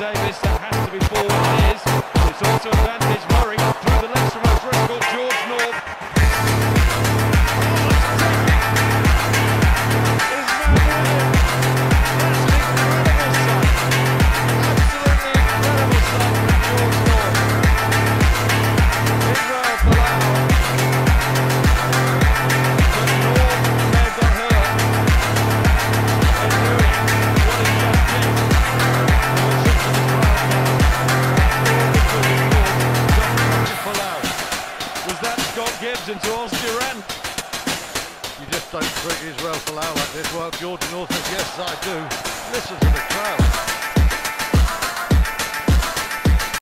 Davis, that has to be forward, it is. It's also advantage Murray through the legs from O'Driscoll, George North. Into Osgeran. You just don't treat Israel Folau like this. Well, George North says, yes, I do. Listen to the crowd.